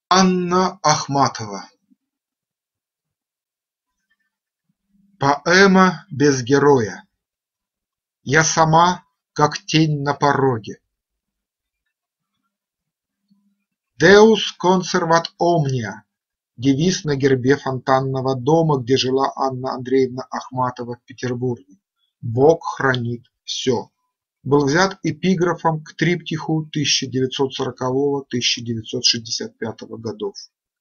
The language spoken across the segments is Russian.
Анна Ахматова. Поэма без героя. Я сама, как тень на пороге. Deus conservat omnia – девиз на гербе фонтанного дома, где жила Анна Андреевна Ахматова в Петербурге. Бог хранит все. Был взят эпиграфом к триптиху 1940–1965 годов.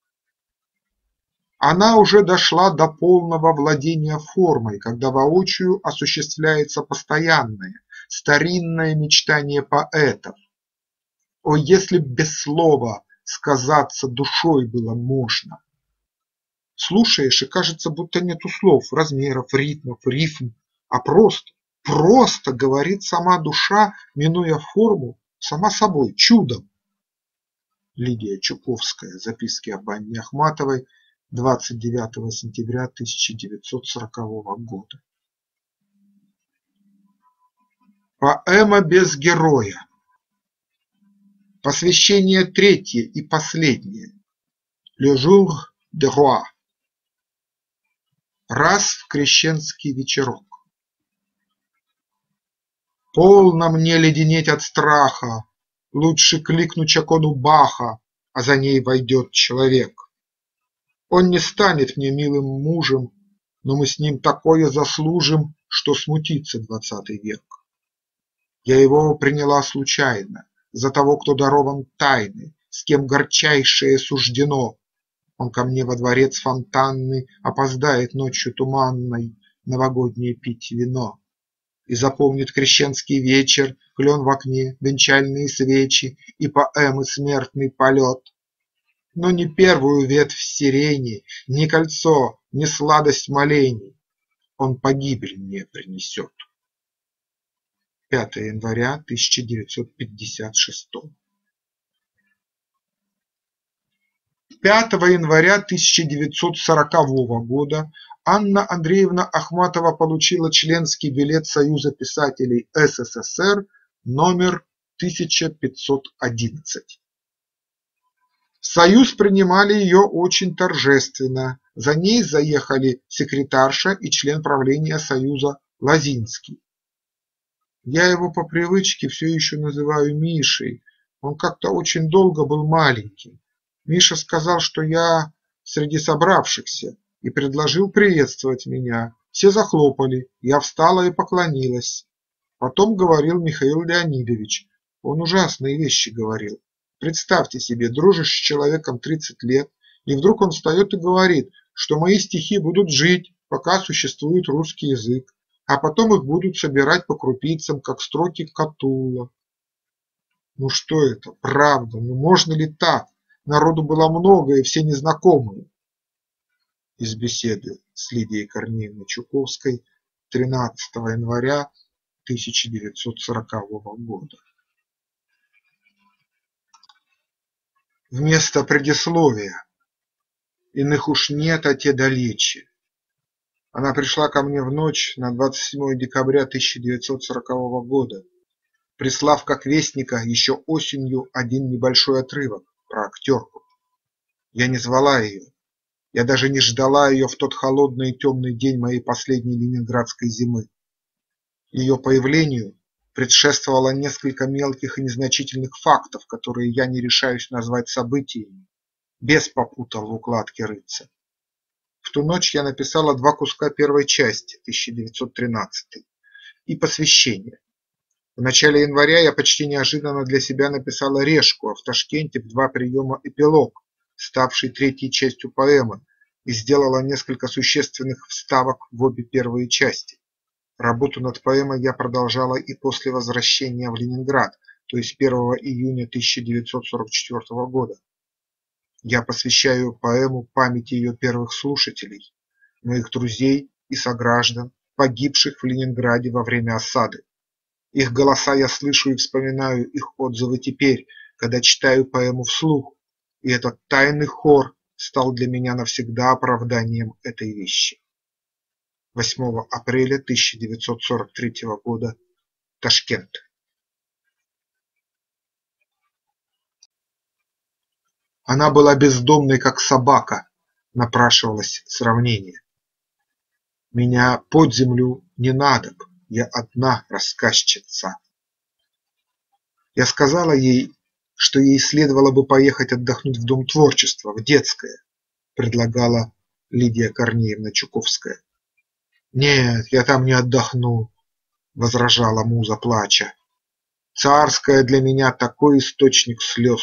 Она уже дошла до полного владения формой, когда воочию осуществляется постоянное, старинное мечтание поэтов. О, если б без слова сказаться душой было можно! Слушаешь, и кажется, будто нету слов, размеров, ритмов, рифм, а просто говорит сама душа, минуя форму, сама собой, чудом. Лидия Чуковская. Записки об Анне Ахматовой. 29 сентября 1940 года. Поэма без героя. Посвящение третье и последнее. Le jour de roi. Раз в крещенский вечерок. Полно мне леденеть от страха, лучше кликну чакону Баха, а за ней войдет человек. Он не станет мне милым мужем, но мы с ним такое заслужим, что смутится 20 век. Я его приняла случайно, за того, кто дарован тайны, с кем горчайшее суждено. Он ко мне во дворец фонтанный опоздает ночью туманной новогоднее пить вино. И запомнит крещенский вечер, клен в окне, венчальные свечи и поэмы смертный полет. Но ни первую ветвь сирени, ни кольцо, ни сладость молений он погибель мне принесет. 5 января 1956. 5 января 1940 года Анна Андреевна Ахматова получила членский билет Союза писателей СССР номер 1511. В Союз принимали ее очень торжественно, за ней заехали секретарша и член правления Союза Лозинский. Я его по привычке все еще называю Мишей, он как-то очень долго был маленьким. Миша сказал, что я среди собравшихся, и предложил приветствовать меня. Все захлопали, я встала и поклонилась. Потом говорил Михаил Леонидович, он ужасные вещи говорил. Представьте себе, дружишь с человеком 30 лет, и вдруг он встает и говорит, что мои стихи будут жить, пока существует русский язык, а потом их будут собирать по крупицам, как строки Катулла. Ну что это, правда, ну можно ли так? Народу было много, и все незнакомые. Из беседы с Лидией Корнеевной Чуковской 13 января 1940 года. Вместо предисловия. Иных уж нет, а те далече. Она пришла ко мне в ночь на 27 декабря 1940 года, прислав как вестника еще осенью один небольшой отрывок про актерку. Я не звала ее, я даже не ждала ее в тот холодный и темный день моей последней ленинградской зимы. Ее появлению предшествовало несколько мелких и незначительных фактов, которые я не решаюсь назвать событиями, без попутал в укладке рыться. В ту ночь я написала 2 куска первой части, 1913, и посвящение. В начале января я почти неожиданно для себя написала решку, а в Ташкенте в 2 приема эпилог, ставший 3-й частью поэмы, и сделала несколько существенных вставок в обе первые части. Работу над поэмой я продолжала и после возвращения в Ленинград, то есть 1 июня 1944 года. Я посвящаю поэму памяти ее первых слушателей, моих друзей и сограждан, погибших в Ленинграде во время осады. Их голоса я слышу и вспоминаю их отзывы теперь, когда читаю поэму вслух, и этот тайный хор стал для меня навсегда оправданием этой вещи. 8 апреля 1943 года. Ташкент. Она была бездомной, как собака, напрашивалось сравнение. Меня под землю не надо б, я одна рассказчица. Я сказала ей, что ей следовало бы поехать отдохнуть в Дом творчества, в детское, предлагала Лидия Корнеевна Чуковская. Нет, я там не отдохну, возражала муза, плача. Царское для меня такой источник слез.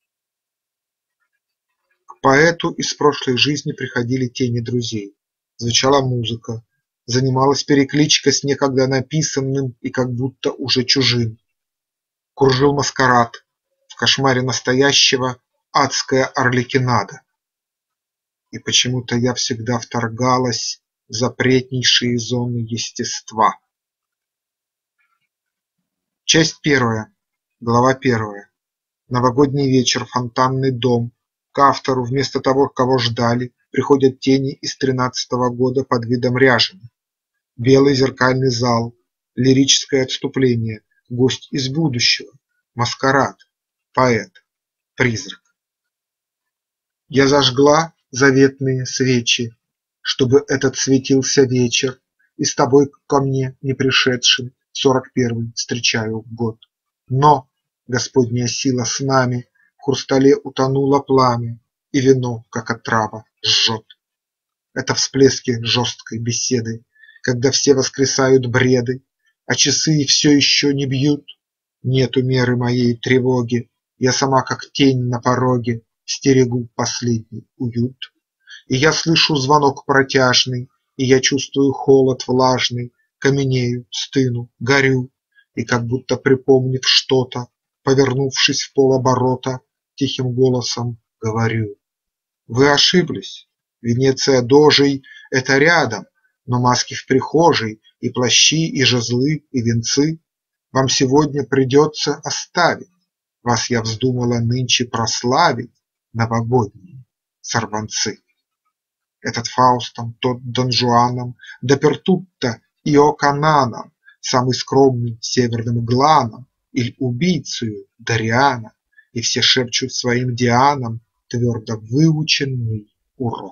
К поэту из прошлой жизни приходили тени друзей. Звучала музыка, занималась перекличка с некогда написанным и как будто уже чужим. Кружил маскарад, в кошмаре настоящего адская орликинада. И почему-то я всегда вторгалась в запретнейшие зоны естества. Часть первая, глава первая. Новогодний вечер, фонтанный дом. К автору вместо того, кого ждали, приходят тени из 13-го года под видом Ряжены. Белый зеркальный зал, лирическое отступление, гость из будущего, маскарад, поэт, призрак. Я зажгла заветные свечи, чтобы этот светился вечер, и с тобой ко мне не пришедшим 41-й встречаю год. Но Господняя сила с нами, в хрустале утонуло пламя, и вино, как отрава, жжет. Это всплески жесткой беседы, когда все воскресают бреды, а часы все еще не бьют. Нету меры моей тревоги, я сама как тень на пороге стерегу последний уют. И я слышу звонок протяжный, и я чувствую холод влажный, каменею, стыну, горю, и как будто припомнив что-то, повернувшись в полоборота, тихим голосом говорю: вы ошиблись, Венеция дожей – это рядом, но маски в прихожей, и плащи, и жезлы, и венцы вам сегодня придется оставить. Вас я вздумала нынче прославить, новогодние сорванцы. Этот Фаустом, тот Дон Жуаном, Дапертутто Иокананом, самый скромный северным Гланом, или убийцею Дориана, и все шепчут своим Дианам твердо выученный урок.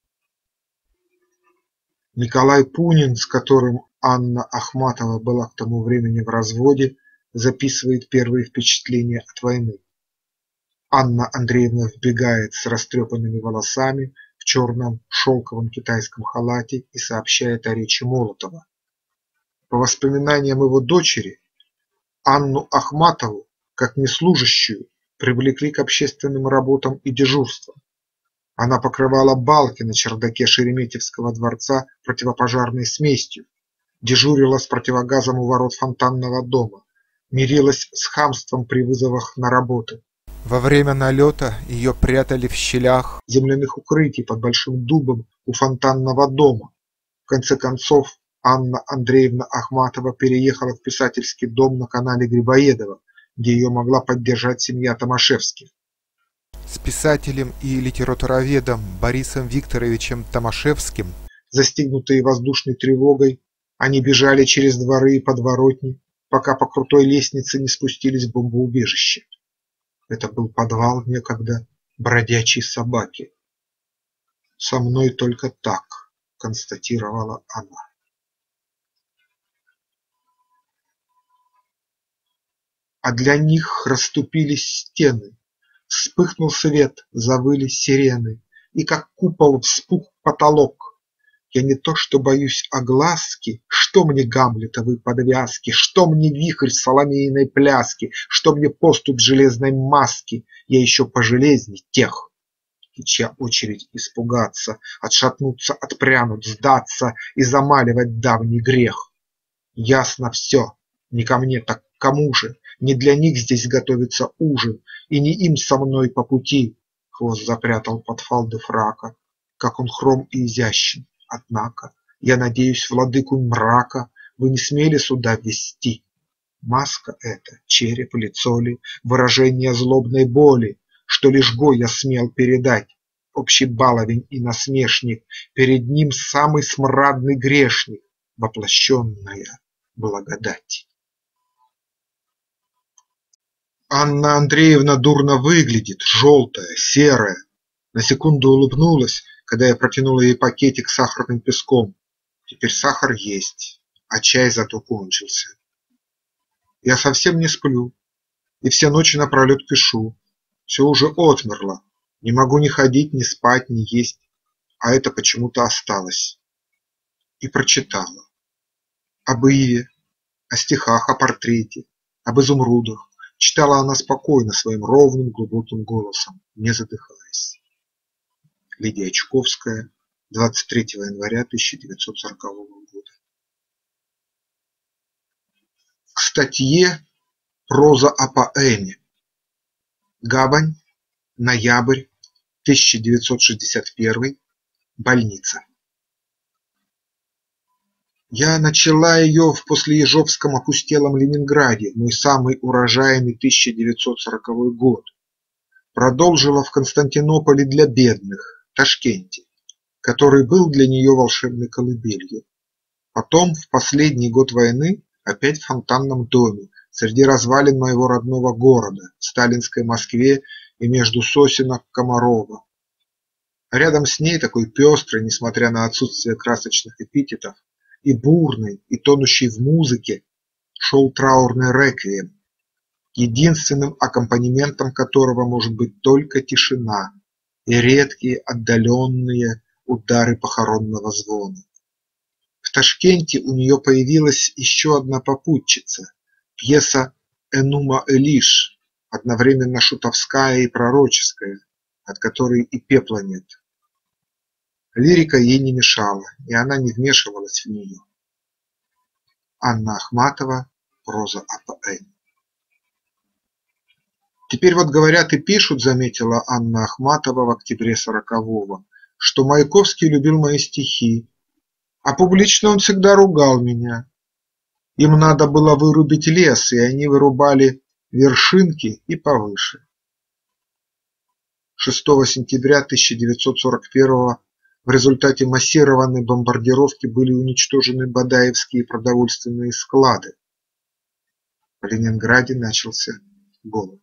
Николай Пунин, с которым Анна Ахматова была к тому времени в разводе, записывает первые впечатления от войны. Анна Андреевна вбегает с растрепанными волосами в черном шелковом китайском халате и сообщает о речи Молотова. По воспоминаниям его дочери, Анну Ахматову, как неслужащую, привлекли к общественным работам и дежурствам. Она покрывала балки на чердаке Шереметьевского дворца противопожарной смесью, дежурила с противогазом у ворот фонтанного дома, мирилась с хамством при вызовах на работу. Во время налета ее прятали в щелях земляных укрытий под большим дубом у фонтанного дома. В конце концов, Анна Андреевна Ахматова переехала в писательский дом на канале Грибоедова, где ее могла поддержать семья Томашевских. с писателем и литературоведом Борисом Викторовичем Томашевским. Застигнутые воздушной тревогой, они бежали через дворы и подворотни, пока по крутой лестнице не спустились в бомбоубежище. Это был подвал некогда бродячей собаки. «Со мной только так», – констатировала она. А для них расступились стены, вспыхнул свет, завыли сирены, и как купол вспух потолок. Я не то что боюсь огласки, что мне гамлетовы подвязки, что мне вихрь соломеиной пляски, что мне поступь железной маски, я еще пожелезней тех. И чья очередь испугаться, отшатнуться, отпрянуть, сдаться и замаливать давний грех. Ясно все, не ко мне, так к кому же? Не для них здесь готовится ужин, и не им со мной по пути. Хвост запрятал под фалды фрака, как он хром и изящен. Однако, я надеюсь, владыку мрака вы не смели сюда ввести. Маска эта, череп, лицо ли, выражение злобной боли, что лишь Гоя смел передать. Общий баловень и насмешник, перед ним самый смрадный грешник, воплощенная благодать. Анна Андреевна дурно выглядит, желтая, серая. На секунду улыбнулась, когда я протянула ей пакетик с сахарным песком. Теперь сахар есть, а чай зато кончился. Я совсем не сплю и все ночи напролет пишу. Все уже отмерло. Не могу ни ходить, ни спать, ни есть. А это почему-то осталось. И прочитала. Об Иве, о стихах, о портрете, об изумрудах. Читала она спокойно, своим ровным глубоким голосом, не задыхаясь. Лидия Чуковская, 23 января 1940 года. К статье «Проза о поэме». Габань, ноябрь 1961, больница. Я начала ее в послеежовском опустелом Ленинграде, мой самый урожайный 1940 год. Продолжила в Константинополе для бедных, Ташкенте, который был для нее волшебной колыбелью. Потом, в последний год войны, опять в фонтанном доме, среди развалин моего родного города, в сталинской Москве и между сосенок Комарова. Рядом с ней, такой пестрой, несмотря на отсутствие красочных эпитетов, и бурный, и тонущий в музыке, шел траурный реквием, единственным аккомпанементом которого может быть только тишина и редкие отдаленные удары похоронного звона. В Ташкенте у нее появилась еще одна попутчица – пьеса «Энума Элиш», одновременно шутовская и пророческая, от которой и пепла нет. Лирика ей не мешала, и она не вмешивалась в нее. Анна Ахматова, проза о поэме. Теперь вот говорят и пишут, заметила Анна Ахматова в октябре 40-го, что Маяковский любил мои стихи, а публично он всегда ругал меня. Им надо было вырубить лес, и они вырубали вершинки и повыше. 6 сентября 1941 в результате массированной бомбардировки были уничтожены бадаевские продовольственные склады. В Ленинграде начался голод.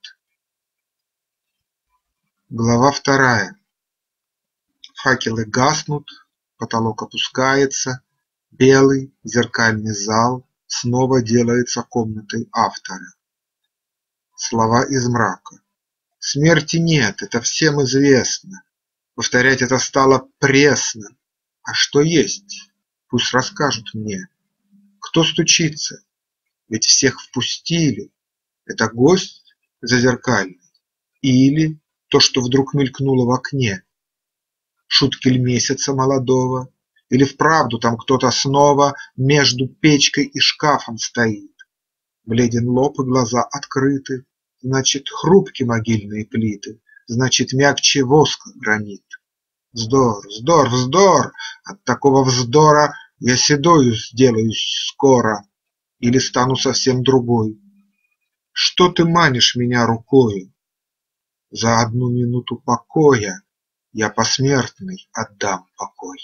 Глава 2. Факелы гаснут, потолок опускается, белый зеркальный зал снова делается комнатой автора. Слова из мрака. Смерти нет, это всем известно. Повторять это стало пресно. А что есть? Пусть расскажут мне. Кто стучится? Ведь всех впустили. Это гость зазеркальный? Или то, что вдруг мелькнуло в окне? Шуткель месяца молодого? Или вправду там кто-то снова между печкой и шкафом стоит? Бледен лоб и глаза открыты. Значит, хрупки могильные плиты. Значит, мягче воска гранит. Вздор, вздор, вздор! От такого вздора я седою сделаюсь скоро или стану совсем другой. Что ты манишь меня рукою? За одну минуту покоя я посмертный отдам покой.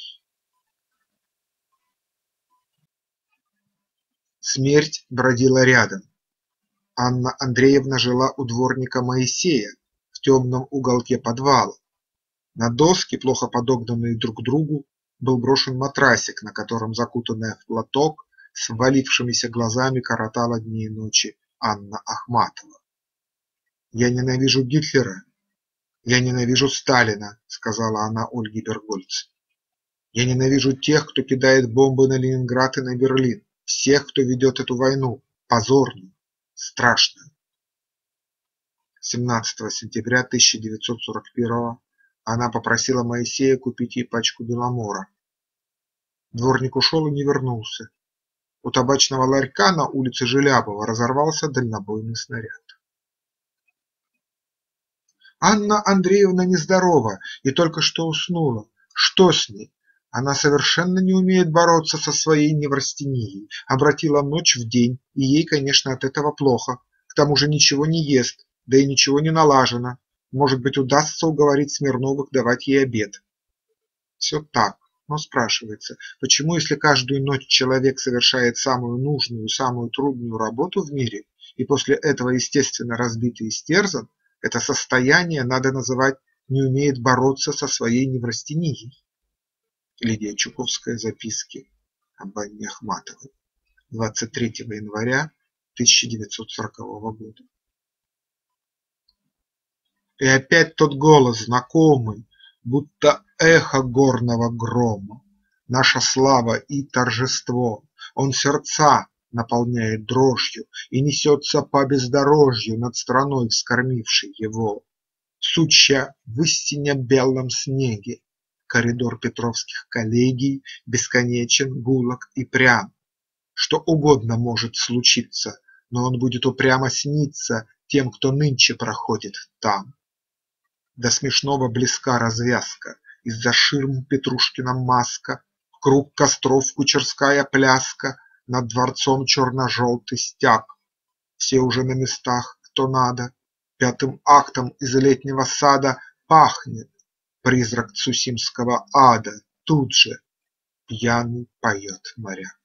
Смерть бродила рядом. Анна Андреевна жила у дворника Моисея в темном уголке подвала. На доски, плохо подогнанные друг к другу, был брошен матрасик, на котором, закутанная в платок, с ввалившимися глазами коротала дни и ночи Анна Ахматова. «Я ненавижу Гитлера, я ненавижу Сталина», – сказала она Ольге Бергольц. «Я ненавижу тех, кто кидает бомбы на Ленинград и на Берлин, всех, кто ведет эту войну, позорную, страшную». 17 сентября 1941 она попросила Моисея купить ей пачку Беломора. Дворник ушел и не вернулся. У табачного ларька на улице Желябова разорвался дальнобойный снаряд. Анна Андреевна нездорова и только что уснула. Что с ней? Она совершенно не умеет бороться со своей неврастенией, обратила ночь в день, и ей, конечно, от этого плохо. К тому же ничего не ест, да и ничего не налажено. Может быть, удастся уговорить Смирновых давать ей обед. Все так, но спрашивается, почему, если каждую ночь человек совершает самую нужную, самую трудную работу в мире, и после этого естественно разбит и истерзан, это состояние надо называть не умеет бороться со своей неврастенией. Лидия Чуковская. Записки об Анне Ахматовой. 23 января 1940 года. И опять тот голос знакомый, будто эхо горного грома. Наша слава и торжество, он сердца наполняет дрожью и несется по бездорожью над страной, вскормившей его. Сучья в истине белом снеге, коридор петровских коллегий бесконечен, гулок и прям. Что угодно может случиться, но он будет упрямо сниться тем, кто нынче проходит там. До смешного близка развязка, из-за ширм Петрушкина маска, круг костров кучерская пляска, над дворцом черно-желтый стяг. Все уже на местах, кто надо, пятым актом из летнего сада пахнет призрак Цусимского ада, тут же пьяный поет моряк.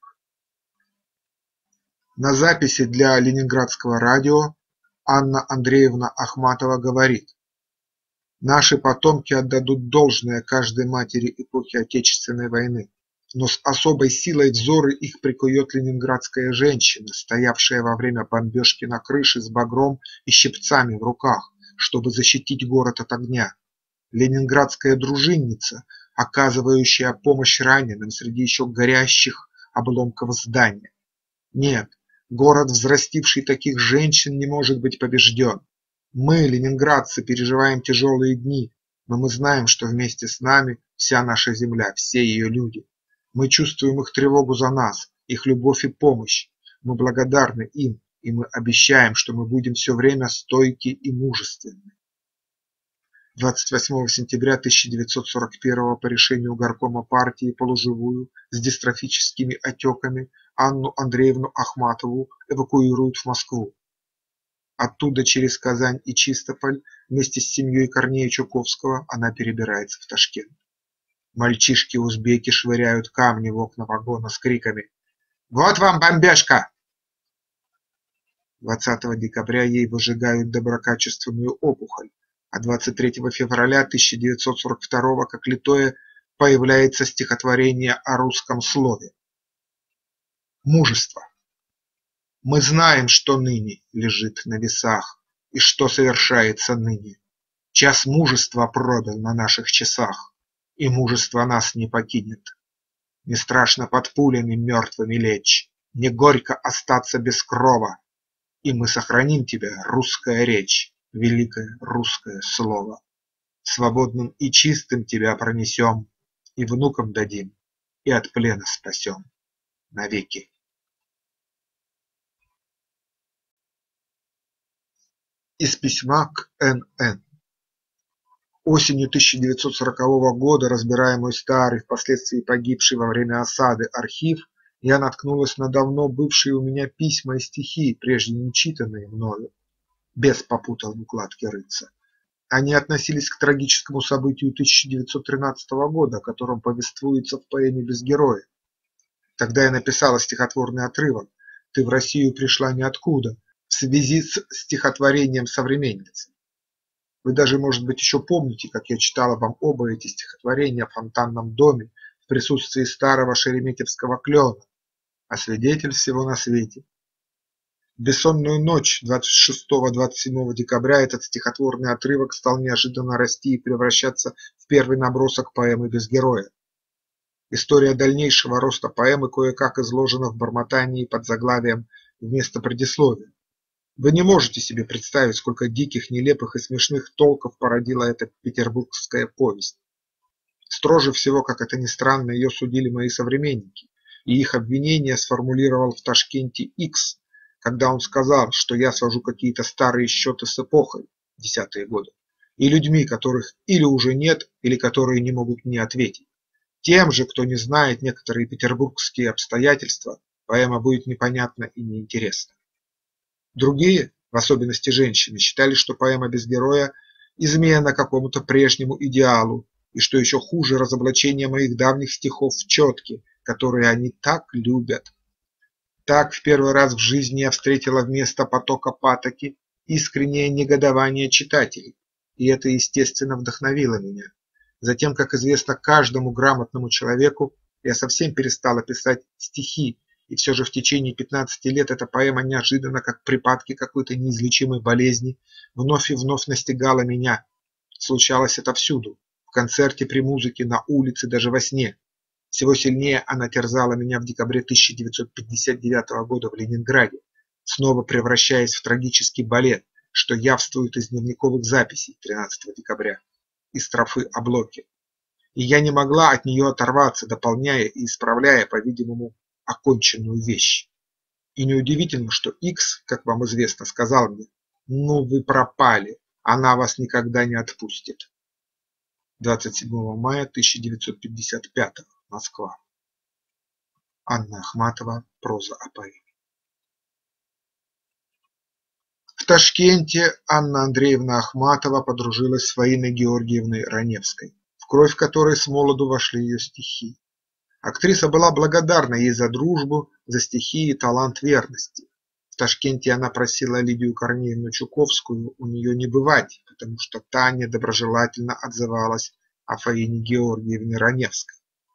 На записи для Ленинградского радио Анна Андреевна Ахматова говорит: «Наши потомки отдадут должное каждой матери эпохи Отечественной войны, но с особой силой взоры их прикует ленинградская женщина, стоявшая во время бомбежки на крыше с багром и щипцами в руках, чтобы защитить город от огня. Ленинградская дружинница, оказывающая помощь раненым среди еще горящих обломков здания. Нет, город, взрастивший таких женщин, не может быть побежден. Мы, ленинградцы, переживаем тяжелые дни, но мы знаем, что вместе с нами вся наша земля, все ее люди. Мы чувствуем их тревогу за нас, их любовь и помощь. Мы благодарны им, и мы обещаем, что мы будем все время стойки и мужественны». 28 сентября 1941 по решению горкома партии полуживую с дистрофическими отеками Анну Андреевну Ахматову эвакуируют в Москву. Оттуда через Казань и Чистополь вместе с семьей Корнея Чуковского она перебирается в Ташкент. Мальчишки-узбеки швыряют камни в окна вагона с криками: «Вот вам бомбежка!». 20 декабря ей выжигают доброкачественную опухоль, а 23 февраля 1942 как литое появляется стихотворение о русском слове. Мужество. Мы знаем, что ныне лежит на весах и что совершается ныне. Час мужества пробил на наших часах, и мужество нас не покинет. Не страшно под пулями мертвыми лечь, не горько остаться без крова, и мы сохраним тебя, русская речь, великое русское слово. Свободным и чистым тебя пронесем, и внукам дадим, и от плена спасем навеки. Из письма к Н.Н. Осенью 1940 года, разбирая мой старый, впоследствии погибший во время осады архив, я наткнулась на давно бывшие у меня письма и стихи, прежде не читанные мною. Бес попутал в укладке рыться. Они относились к трагическому событию 1913 года, о котором повествуется в поэме «Без героя». Тогда я написала стихотворный отрывок «Ты в Россию пришла ниоткуда» в связи с стихотворением современницы. Вы даже, может быть, еще помните, как я читала вам оба эти стихотворения в фонтанном доме в присутствии старого шереметьевского клена, а свидетель всего на свете. В бессонную ночь 26-27 декабря этот стихотворный отрывок стал неожиданно расти и превращаться в первый набросок поэмы «Без героя». История дальнейшего роста поэмы кое-как изложена в бормотании под заглавием вместо предисловия. Вы не можете себе представить, сколько диких, нелепых и смешных толков породила эта петербургская повесть. Строже всего, как это ни странно, ее судили мои современники, и их обвинение сформулировал в Ташкенте Икс, когда он сказал, что я свожу какие-то старые счеты с эпохой, 10-е годы, и людьми, которых или уже нет, или которые не могут мне ответить. Тем же, кто не знает некоторые петербургские обстоятельства, поэма будет непонятна и неинтересна. Другие, в особенности женщины, считали, что поэма «Без героя» – измена какому-то прежнему идеалу, и, что еще хуже, разоблачение моих давних стихов в четке, которые они так любят. Так в первый раз в жизни я встретила вместо потока патоки искреннее негодование читателей, и это, естественно, вдохновило меня. Затем, как известно каждому грамотному человеку, я совсем перестала писать стихи, и все же в течение 15 лет эта поэма неожиданно, как припадки какой-то неизлечимой болезни, вновь и вновь настигала меня. Случалось это всюду – в концерте, при музыке, на улице, даже во сне. Всего сильнее она терзала меня в декабре 1959 года в Ленинграде, снова превращаясь в трагический балет, что явствует из дневниковых записей 13 декабря, из строфы о Блоке. И я не могла от нее оторваться, дополняя и исправляя, по-видимому, оконченную вещь. И неудивительно, что Икс, как вам известно, сказал мне: «Ну вы пропали, она вас никогда не отпустит». 27 мая 1955. Москва. Анна Ахматова. Проза о поэме. В Ташкенте Анна Андреевна Ахматова подружилась с Фаиной Георгиевной Раневской, в кровь которой с молоду вошли ее стихи. Актриса была благодарна ей за дружбу, за стихи и талант верности. В Ташкенте она просила Лидию Корнеевну Чуковскую у нее не бывать, потому что та недоброжелательно отзывалась о Фаине Георгиевне Раневской.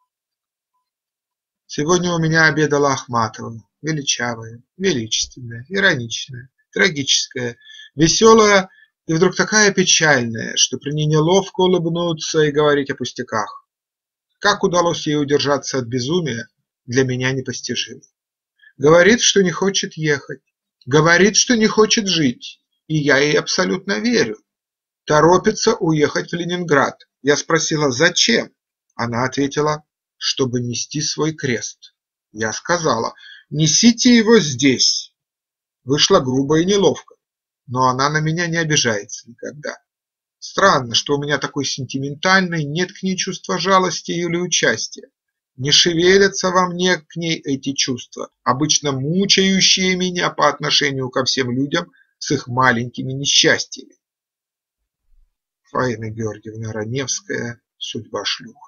Сегодня у меня обедала Ахматова, величавая, величественная, ироничная, трагическая, веселая и вдруг такая печальная, что при ней неловко улыбнуться и говорить о пустяках. Как удалось ей удержаться от безумия, для меня непостижимо. Говорит, что не хочет ехать, говорит, что не хочет жить, и я ей абсолютно верю. Торопится уехать в Ленинград. Я спросила: зачем? Она ответила: чтобы нести свой крест. Я сказала: несите его здесь. Вышло грубо и неловко, но она на меня не обижается никогда. Странно, что у меня такой сентиментальный, нет к ней чувства жалости или участия. Не шевелятся во мне к ней эти чувства, обычно мучающие меня по отношению ко всем людям с их маленькими несчастьями. Фаина Георгиевна Раневская. Судьба шлюха.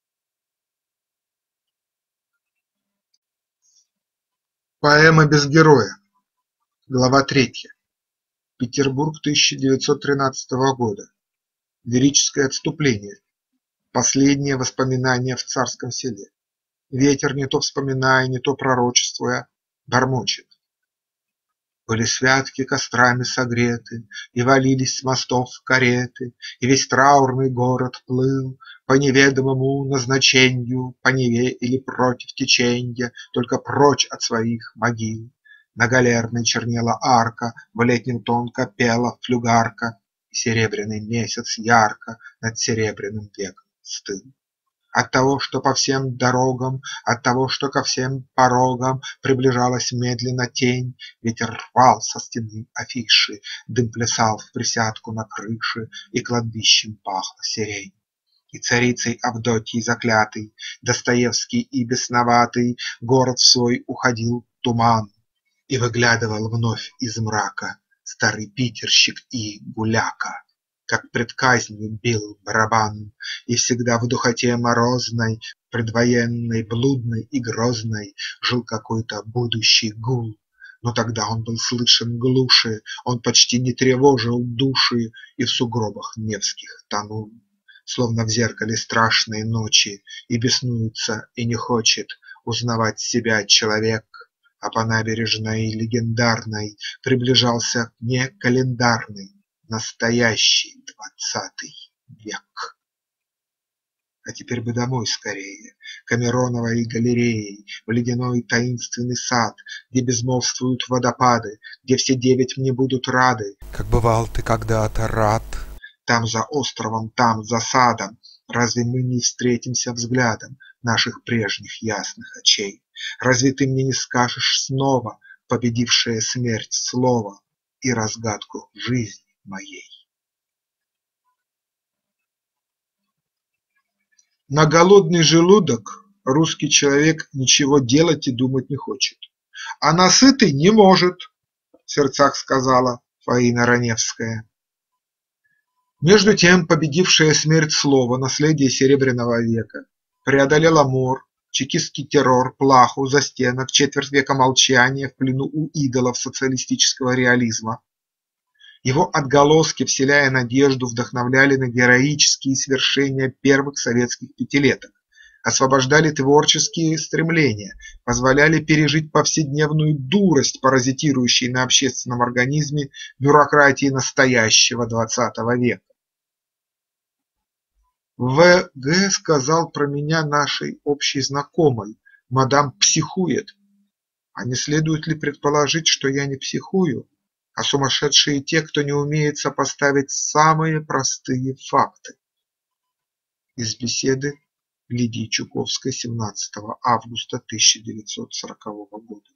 Поэма без героя. Глава 3. Петербург 1913 года. Лирическое отступление. Последнее воспоминание в Царском Селе. Ветер, не то вспоминая, не то пророчествуя, бормочет. Были святки кострами согреты, и валились с мостов кареты, и весь траурный город плыл по неведомому назначенью, по Неве или против теченья, только прочь от своих могил. На галерной чернела арка, в летнем тонко пела флюгарка, и серебряный месяц ярко над серебряным веком стыл. От того, что по всем дорогам, от того, что ко всем порогам приближалась медленно тень, ветер рвал со стены афиши, дым плясал в присядку на крыше, и кладбищем пахла сирень. И царицей Авдотьей заклятый, Достоевский и бесноватый, город в свой уходил туман, и выглядывал вновь из мрака старый питерщик и гуляка. Как пред казнью бил барабан, и всегда в духоте морозной, предвоенной, блудной и грозной, жил какой-то будущий гул. Но тогда он был слышен глуше, он почти не тревожил души и в сугробах невских тонул. Словно в зеркале страшной ночи, и беснуется, и не хочет узнавать себя человек, а по набережной легендарной приближался не календарный, настоящий 20 век. А теперь бы домой скорее, к Мироновой галереи, в ледяной таинственный сад, где безмолвствуют водопады, где все 9 мне будут рады. Как бывал ты когда-то рад. Там за островом, там за садом, разве мы не встретимся взглядом наших прежних ясных очей? Разве ты мне не скажешь снова победившее смерть слово и разгадку жизни моей? На голодный желудок русский человек ничего делать и думать не хочет, а на сытый не может, в сердцах сказала Фаина Раневская. Между тем победившее смерть слово, наследие Серебряного века, преодолело мор чекистский террор, плаху, застенок, четверть века молчания в плену у идолов социалистического реализма. Его отголоски, вселяя надежду, вдохновляли на героические свершения первых советских пятилеток, освобождали творческие стремления, позволяли пережить повседневную дурость, паразитирующей на общественном организме бюрократии настоящего XX века. В.Г. сказал про меня нашей общей знакомой: «Мадам психует». А не следует ли предположить, что я не психую, а сумасшедшие те, кто не умеет сопоставить самые простые факты? Из беседы Лидии Чуковской 17 августа 1940 года.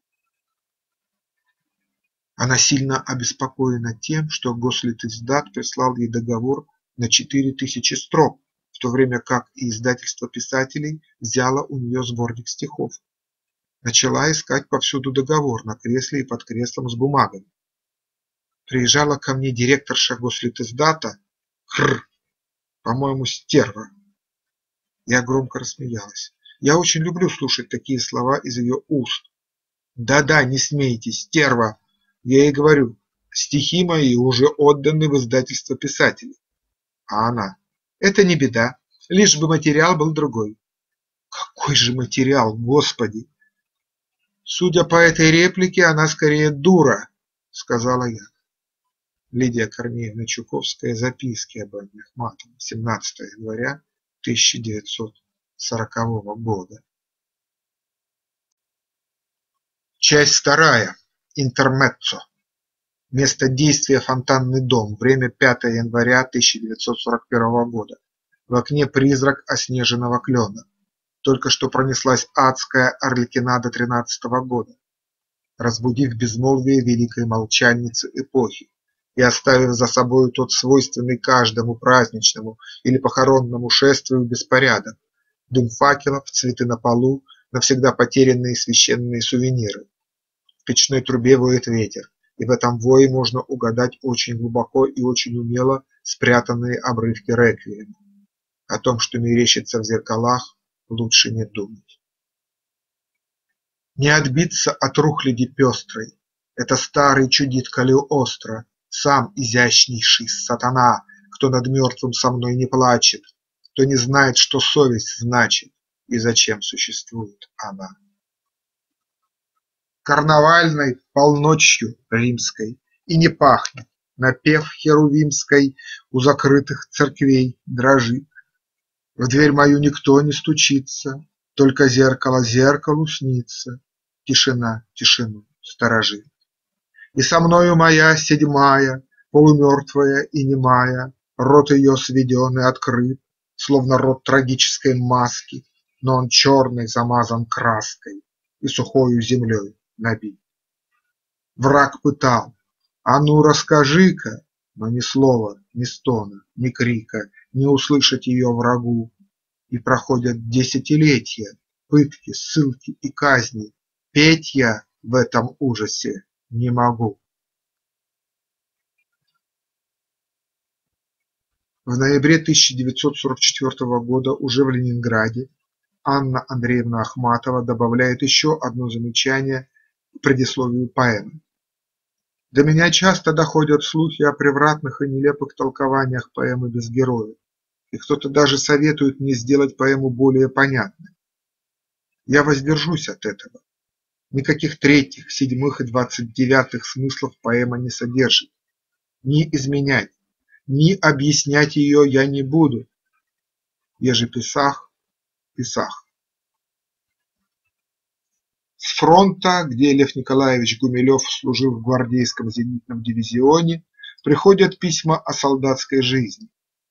Она сильно обеспокоена тем, что Гослитиздат прислал ей договор на 4000 строк, в то время как и издательство писателей взяло у нее сборник стихов. Начала искать повсюду договор на кресле и под креслом с бумагами. Приезжала ко мне директорша Гослитиздата, по-моему, стерва. Я громко рассмеялась. Я очень люблю слушать такие слова из ее уст. Да-да, не смейтесь, стерва. Я ей говорю, стихи мои уже отданы в издательство писателей. А она: это не беда, лишь бы материал был другой. Какой же материал, Господи! Судя по этой реплике, она скорее дура, сказала я. Лидия Корнеевна Чуковская. Записки об Анне Ахматовой. 17 января 1940 года. Часть 2. Интермеццо. Место действия: Фонтанный дом. Время: 5 января 1941 года. В окне призрак оснеженного клена. Только что пронеслась адская Арлекинада 13 года, разбудив безмолвие великой молчальницы эпохи и оставив за собою тот свойственный каждому праздничному или похоронному шествию беспорядок: дым факелов, цветы на полу, навсегда потерянные священные сувениры. В печной трубе воет ветер, и в этом вое можно угадать очень глубоко и очень умело спрятанные обрывки реквиема. О том, что мерещится в зеркалах, лучше не думать. Не отбиться от рухляди пестрой. Это старый чудит Калиостро, сам изящнейший сатана, кто над мертвым со мной не плачет, кто не знает, что совесть значит и зачем существует она. Карнавальной полночью римской и не пахнет, напев херувимской у закрытых церквей дрожит. В дверь мою никто не стучится, только зеркало зеркалу снится, тишина тишину сторожит. И со мною моя седьмая, полумертвая и немая, рот ее сведен и открыт, словно рот трагической маски, но он черный замазан краской и сухою землей набит. Враг пытал: а ну расскажи-ка, но ни слова, ни стона, ни крика не услышать ее врагу. И проходят десятилетия, пытки, ссылки и казни, петь я в этом ужасе не могу. В ноябре 1944 года уже в Ленинграде Анна Андреевна Ахматова добавляет еще одно замечание к предисловию поэмы. До меня часто доходят слухи о превратных и нелепых толкованиях поэмы без героев, и кто-то даже советует мне сделать поэму более понятной. Я воздержусь от этого. Никаких третьих, седьмых и 29-х смыслов поэма не содержит. Ни изменять, ни объяснять ее я не буду. Еже писах, писах. С фронта, где Лев Николаевич Гумилев служил в гвардейском зенитном дивизионе, приходят письма о солдатской жизни.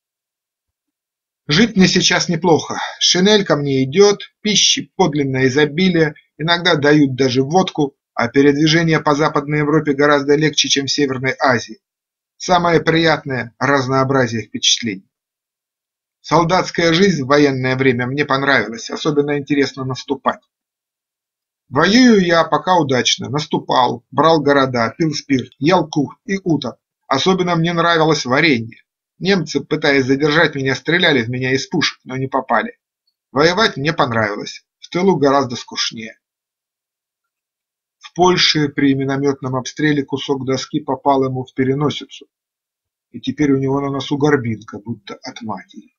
Жить мне сейчас неплохо, шинель ко мне идет, пищи подлинное изобилие, иногда дают даже водку, а передвижение по Западной Европе гораздо легче, чем в Северной Азии. Самое приятное – разнообразие впечатлений. Солдатская жизнь в военное время мне понравилась, особенно интересно наступать. Воюю я пока удачно, наступал, брал города, пил спирт, ел кур и уток. Особенно мне нравилось варенье. Немцы, пытаясь задержать меня, стреляли в меня из пушек, но не попали. Воевать мне понравилось. В тылу гораздо скучнее. В Польше при минометном обстреле кусок доски попал ему в переносицу, и теперь у него на носу горбинка, будто от матери.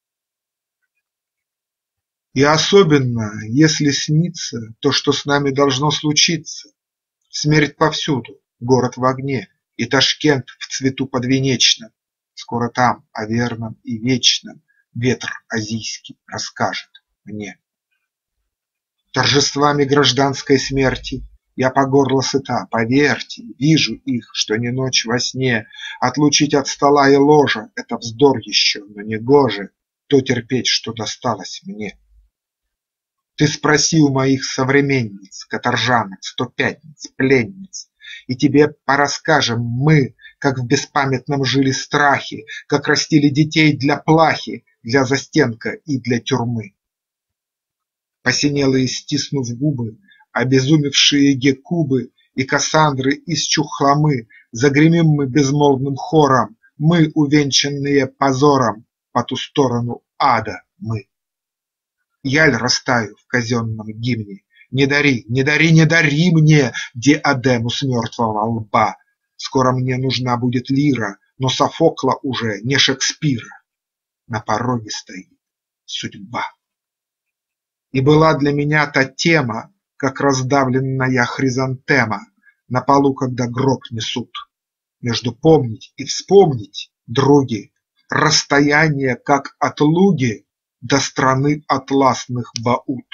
И особенно, если снится то, что с нами должно случиться. Смерть повсюду, город в огне, и Ташкент в цвету подвенечном. Скоро там о верном и вечном ветер азийский расскажет мне. Торжествами гражданской смерти я по горло сыта, поверьте, вижу их, что не ночь во сне. Отлучить от стола и ложа – это вздор еще, но не гоже то терпеть, что досталось мне. Ты спроси у моих современниц, каторжанок, стопятниц, пленниц, и тебе порасскажем мы, как в беспамятном жили страхе, как растили детей для плахи, для застенка и для тюрьмы. Посинелые, стиснув губы, обезумевшие геккубы и Кассандры из Чухломы, загремим мы безмолвным хором, мы, увенчанные позором, по ту сторону ада мы. Яль растаю в казенном гимне, не дари, не дари, не дари мне диадему с мертвого лба. Скоро мне нужна будет лира, но Софокла уже не Шекспира. На пороге стоит судьба. И была для меня та тема, как раздавленная хризантема на полу, когда гроб несут. Между помнить и вспомнить, други, расстояние, как от Луги до страны атласных Баут.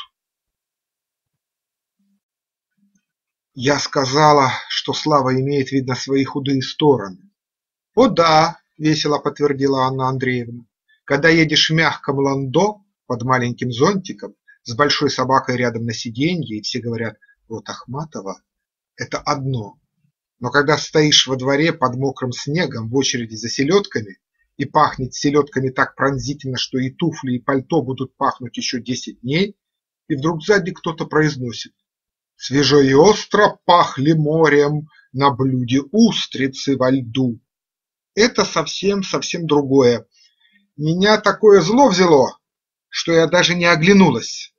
Я сказала, что слава имеет, видно, свои худые стороны. – О да, – весело подтвердила Анна Андреевна, – когда едешь в мягком ландо под маленьким зонтиком, с большой собакой рядом на сиденье, и все говорят: вот Ахматова – это одно. Но когда стоишь во дворе под мокрым снегом в очереди за селедками, и пахнет селедками так пронзительно, что и туфли, и пальто будут пахнуть еще 10 дней, и вдруг сзади кто-то произносит: свежо и остро пахли морем на блюде устрицы во льду. Это совсем другое. Меня такое зло взяло, что я даже не оглянулась.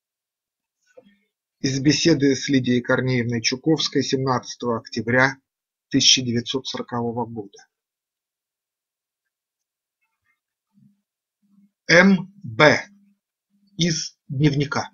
Из беседы с Лидией Корнеевной Чуковской 17 октября 1940 года. М.Б. Из дневника.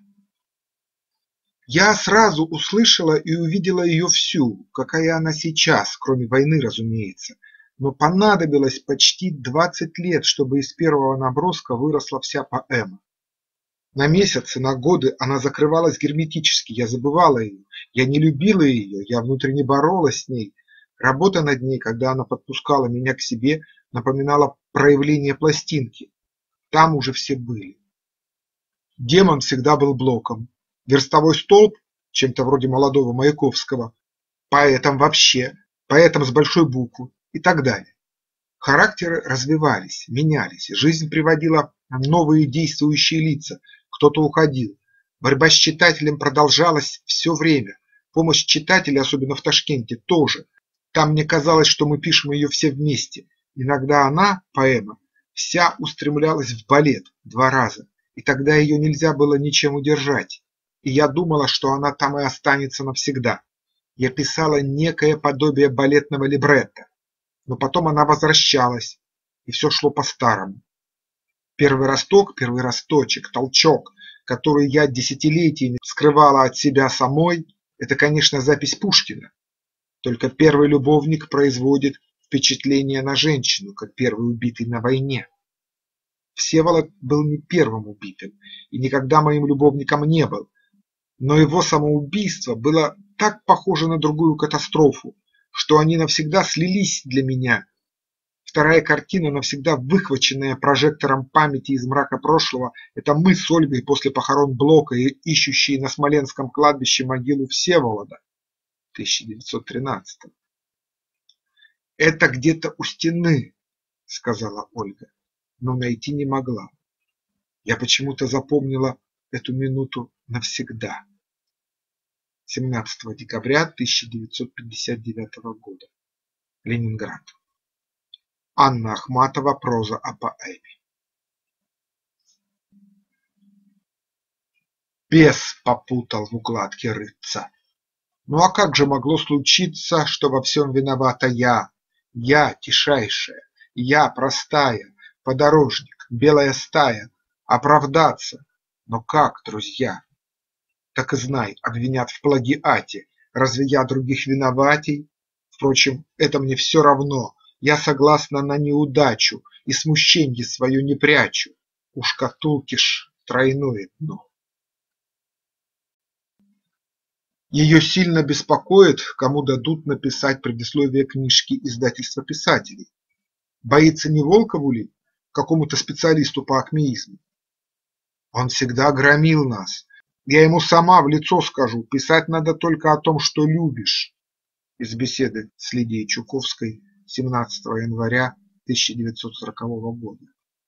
Я сразу услышала и увидела ее всю, какая она сейчас, кроме войны, разумеется, но понадобилось почти 20 лет, чтобы из первого наброска выросла вся поэма. На месяцы, на годы она закрывалась герметически, я забывала ее, я не любила ее, я внутренне боролась с ней. Работа над ней, когда она подпускала меня к себе, напоминала проявление пластинки. Там уже все были. Демон всегда был Блоком, верстовой столб – чем-то вроде молодого Маяковского, поэтом вообще, поэтом с большой буквы и так далее. Характеры развивались, менялись, жизнь приводила новые действующие лица, кто-то уходил. Борьба с читателем продолжалась все время, помощь читателя, особенно в Ташкенте, тоже. Там мне казалось, что мы пишем ее все вместе. Иногда она, поэма, вся устремлялась в балет 2 раза, и тогда ее нельзя было ничем удержать. И я думала, что она там и останется навсегда. Я писала некое подобие балетного либретто, но потом она возвращалась, и все шло по-старому. Первый росток, первый росточек, толчок, который я десятилетиями скрывала от себя самой, это, конечно, запись Пушкина. Только первый любовник производит впечатление на женщину, как первый убитый на войне. Всеволод был не первым убитым и никогда моим любовником не был, но его самоубийство было так похоже на другую катастрофу, что они навсегда слились для меня. Вторая картина, навсегда выхваченная прожектором памяти из мрака прошлого, это мы с Ольгой после похорон Блока и ищущие на Смоленском кладбище могилу Всеволода 1913. «Это где-то у стены», – сказала Ольга, но найти не могла. Я почему-то запомнила эту минуту навсегда. 17 декабря 1959 года. Ленинград. Анна Ахматова. Проза о поэме. бес попутал в укладке рыться. Ну а как же могло случиться, что во всем виновата я тишайшая, я простая, подорожник, белая стая, оправдаться? Но как, друзья? Так и знай, обвинят в плагиате, разве я других виноватей? Впрочем, это мне все равно, я согласна на неудачу и смущенье свое не прячу, у шкатулки ж тройное дно. Ее сильно беспокоит, кому дадут написать предисловие книжки издательства писателей. Боится не Волкову ли, какому-то специалисту по акмеизму? Он всегда громил нас. Я ему сама в лицо скажу, писать надо только о том, что любишь. Из беседы с Лидией Чуковской 17 января 1940 года.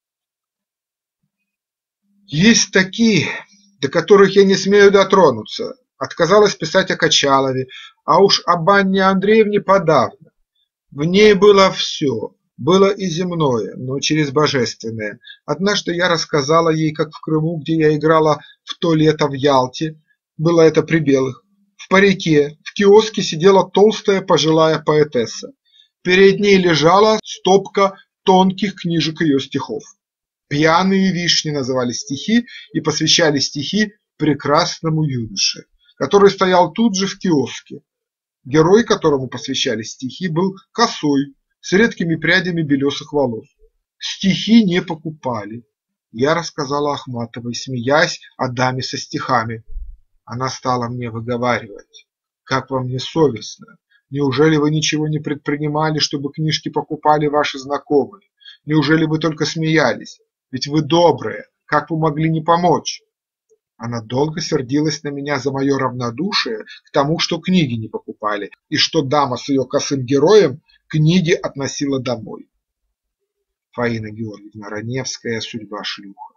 Есть такие, до которых я не смею дотронуться. Отказалась писать о Качалове, а уж об Анне Андреевне подавно. В ней было все, было и земное, но через божественное. Однажды я рассказала ей, как в Крыму, где я играла в то лето в Ялте, было это при белых, в парике, в киоске сидела толстая пожилая поэтесса. Перед ней лежала стопка тонких книжек ее стихов. «Пьяные вишни» называли стихи и посвящали стихи прекрасному юноше, который стоял тут же в киоске. Герой, которому посвящали стихи, был косой, с редкими прядями белесых волос. Стихи не покупали. Я рассказала Ахматовой, смеясь, о даме со стихами. Она стала мне выговаривать: «Как вам не совестно? Неужели вы ничего не предпринимали, чтобы книжки покупали ваши знакомые? Неужели вы только смеялись? Ведь вы добрые, как вы могли не помочь?» Она долго сердилась на меня за мое равнодушие к тому, что книги не покупали, и что дама с ее косым героем книги относила домой. Фаина Георгиевна Раневская «Судьба шлюха».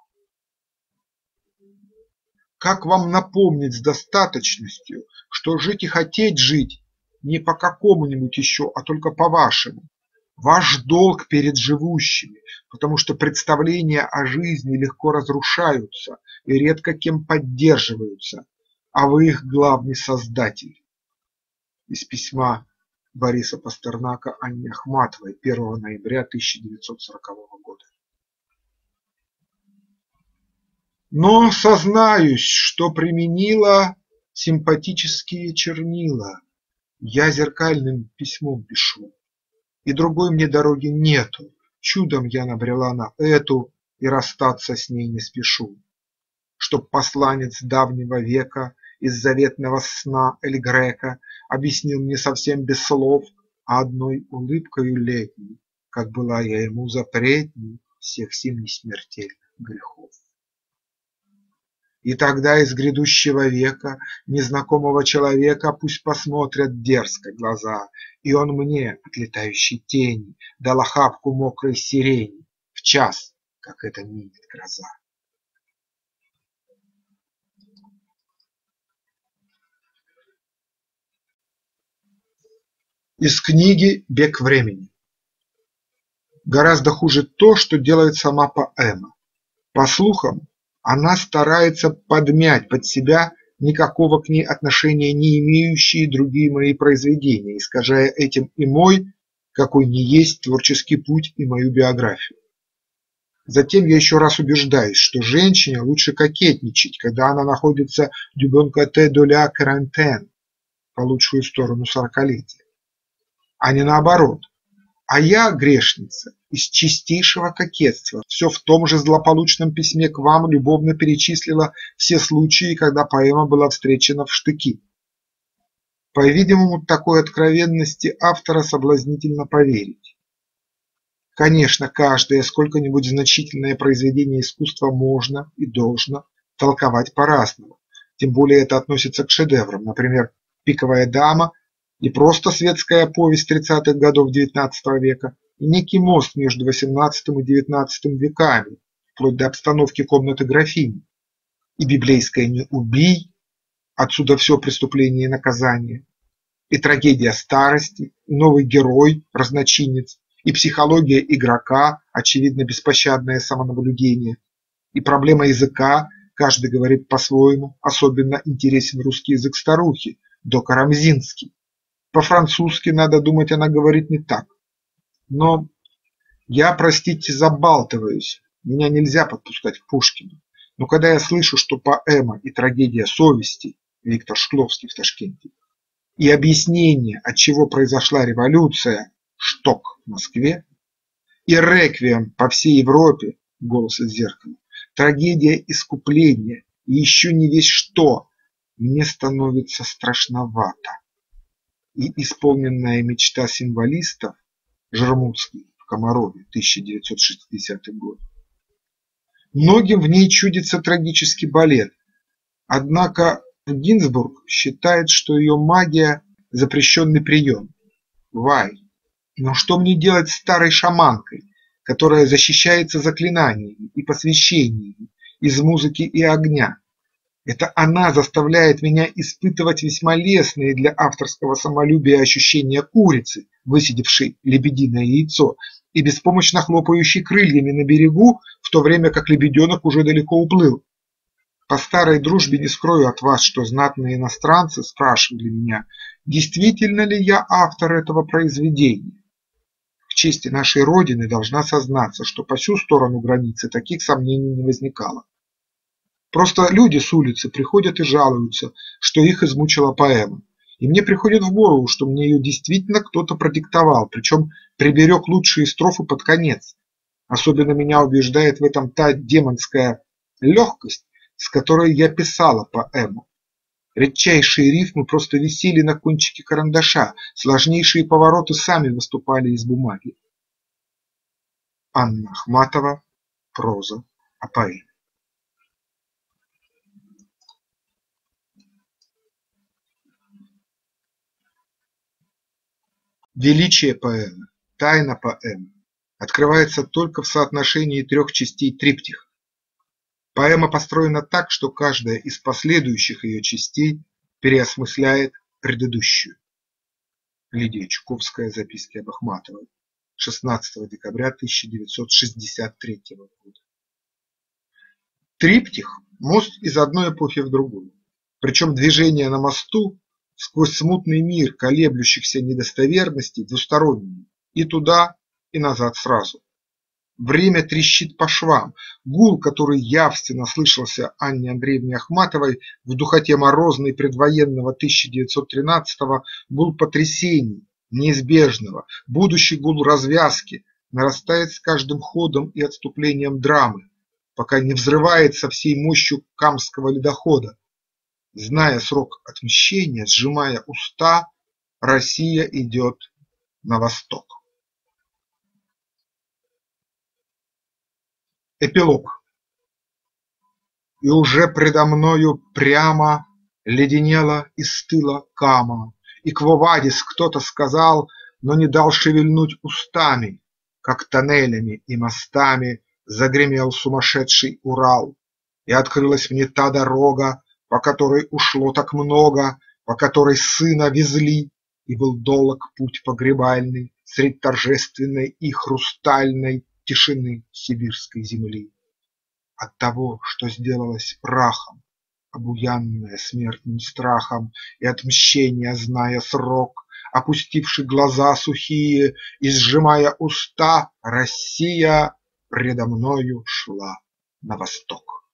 Как вам напомнить с достаточностью, что жить и хотеть жить не по какому-нибудь еще, а только по вашему? Ваш долг перед живущими, потому что представления о жизни легко разрушаются и редко кем поддерживаются, а вы их главный создатель. Из письма Бориса Пастернака Анне Ахматовой 1 ноября 1940 года. Но сознаюсь, что применила симпатические чернила, я зеркальным письмом пишу. И другой мне дороги нету, чудом я набрела на эту, и расстаться с ней не спешу. Чтоб посланец давнего века из заветного сна Эль Грека объяснил мне совсем без слов, а одной улыбкою летней, как была я ему запретней всех семи смертельных грехов. И тогда из грядущего века незнакомого человека пусть посмотрят дерзко глаза, и он мне, отлетающей тени, дал охапку мокрой сирени в час, как это минет гроза. Из книги «Бег времени». Гораздо хуже то, что делает сама поэма. По слухам, она старается подмять под себя никакого к ней отношения не имеющие другие мои произведения, искажая этим и мой, какой ни есть, творческий путь и мою биографию. Затем я еще раз убеждаюсь, что женщине лучше кокетничать, когда она находится du bon côté de la quarantaine, по лучшую сторону сорокалетия, а не наоборот. А я, грешница, из чистейшего кокетства, все в том же злополучном письме к вам любовно перечислила все случаи, когда поэма была встречена в штыки. По-видимому, такой откровенности автора соблазнительно поверить. Конечно, каждое сколько-нибудь значительное произведение искусства можно и должно толковать по-разному, тем более это относится к шедеврам, например, «Пиковая дама» и просто светская повесть 30-х годов XIX века, и некий мост между XVIII и XIX веками, вплоть до обстановки комнаты графини, и библейское «Не убий», отсюда все преступление и наказание, и трагедия старости, и новый герой, разночинец, и психология игрока, очевидно беспощадное самонаблюдение, и проблема языка, Каждый говорит по-своему, особенно интересен русский язык старухи, до Карамзинский. По-французски, надо думать, она говорит не так. Но я, простите, забалтываюсь, меня нельзя подпускать к Пушкину. Но когда я слышу, что поэма и трагедия совести Виктор Шкловский в Ташкенте, и объяснение, от чего произошла революция, Шток в Москве, и реквием по всей Европе, голос из зеркала, трагедия искупления и еще не весь что, мне становится страшновато. И исполненная мечта символистов Жермутский в Комарове, 1960 год. Многим в ней чудится трагический балет, однако Гинзбург считает, что ее магия – запрещенный прием. Вай. Но что мне делать с старой шаманкой, которая защищается заклинаниями и посвящениями из музыки и огня? Это она заставляет меня испытывать весьма лестные для авторского самолюбия ощущения курицы, высидевшей лебединое яйцо и беспомощно хлопающей крыльями на берегу, в то время как лебеденок уже далеко уплыл. По старой дружбе не скрою от вас, что знатные иностранцы спрашивали меня, действительно ли я автор этого произведения. К чести нашей Родины должна сознаться, что по сю сторону границы таких сомнений не возникало. Просто люди с улицы приходят и жалуются, что их измучила поэма. И мне приходит в голову, что мне ее действительно кто-то продиктовал, причем приберег лучшие строфы под конец. Особенно меня убеждает в этом та демонская легкость, с которой я писала поэму. Редчайшие рифмы просто висели на кончике карандаша, сложнейшие повороты сами выступали из бумаги. Анна Ахматова. Проза о поэме. Величие поэмы, тайна поэмы открывается только в соотношении трех частей триптиха. Поэма построена так, что каждая из последующих ее частей переосмысляет предыдущую. Лидия Чуковская. Записки об Ахматовой. 16 декабря 1963 года. Триптих – мост из одной эпохи в другую. Причем движение на мосту сквозь смутный мир колеблющихся недостоверностей двусторонние, и туда, и назад сразу. Время трещит по швам, гул, который явственно слышался Анне Андреевне Ахматовой в духоте морозной предвоенного 1913-го, гул потрясений, неизбежного, будущий гул развязки, нарастает с каждым ходом и отступлением драмы, пока не взрывает со всей мощью Камского ледохода. Зная срок отмщения, сжимая уста, Россия идет на восток. Эпилог. И уже предо мною прямо леденела и стыла Кама, и Кво Вадис кто-то сказал, но не дал шевельнуть устами, как тоннелями и мостами загремел сумасшедший Урал, и открылась мне та дорога, по которой ушло так много, по которой сына везли, и был долог путь погребальный средь торжественной и хрустальной тишины сибирской земли. От того, что сделалось прахом, обуянная смертным страхом и отмщения зная срок, опустивши глаза сухие и сжимая уста, Россия предо мною шла на восток.